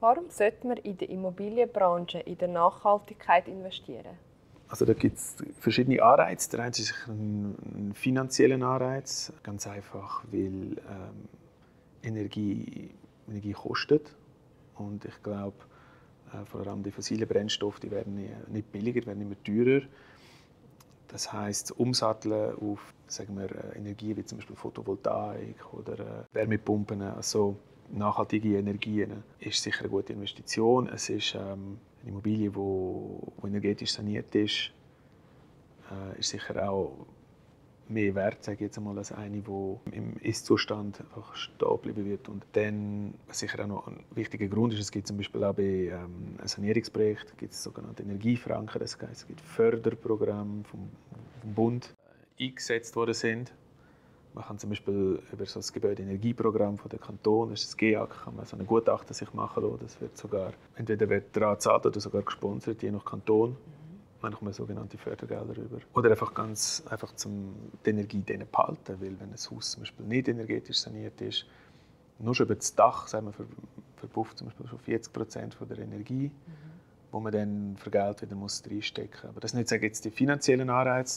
Warum sollte man in der Immobilienbranche in der Nachhaltigkeit investieren? Also da gibt es verschiedene Anreize. Der eine ist sicher ein finanzieller Anreiz, ganz einfach, weil Energie kostet. Und ich glaube, vor allem die fossilen Brennstoffe, die werden nicht billiger, werden immer teurer. Das heisst, umsatteln auf, sagen wir, Energien wie zum Beispiel Photovoltaik oder Wärmepumpen, also nachhaltige Energien, ist sicher eine gute Investition. Es ist eine Immobilie, die energetisch saniert ist sicher auch mehr wert, sage ich jetzt einmal, als eine, die im Ist-Zustand einfach stehen bleiben wird. Und dann, was sicher auch noch ein wichtiger Grund ist, es gibt zum Beispiel auch bei einem Sanierungsprojekt gibt es sogenannte Energiefranken, das heißt, es gibt Förderprogramme vom Bund eingesetzt worden sind. Man kann zum Beispiel über so das Gebäudeenergieprogramm von der Kanton, das ist das GEAK, kann man so ein Gutachten sich machen lassen. Das wird sogar entweder daran gezahlt oder sogar gesponsert, je nach Kanton. Manchmal sogenannte Fördergelder über. Oder einfach ganz einfach die Energie denen behalten, weil wenn ein Haus zum Beispiel nicht energetisch saniert ist, nur schon über das Dach, sagen wir, verpufft zum Beispiel schon 40% von der Energie, wo man dann für Geld wieder reinstecken muss. Aber das ist nicht jetzt die finanziellen Anreize,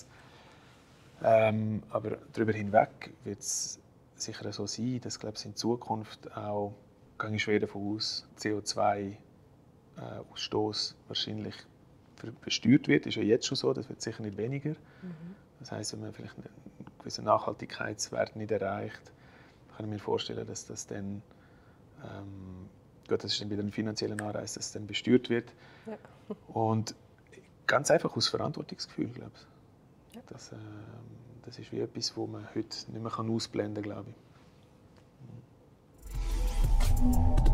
aber darüber hinweg wird es sicher so sein, dass, glaube ich, in Zukunft auch, gehe ich schwer davon aus, CO2-Ausstoß wahrscheinlich besteuert wird. Das ist ja jetzt schon so, das wird sicher nicht weniger. Das heisst, wenn man vielleicht einen gewissen Nachhaltigkeitswert nicht erreicht, kann ich mir vorstellen, dass das dann, gut, das ist dann wieder ein finanzieller Anreiz, dass es dann besteuert wird. Ja. Und ganz einfach aus Verantwortungsgefühl, glaube ich. Ja. Das ist wie etwas, was man heute nicht mehr ausblenden kann, glaube ich.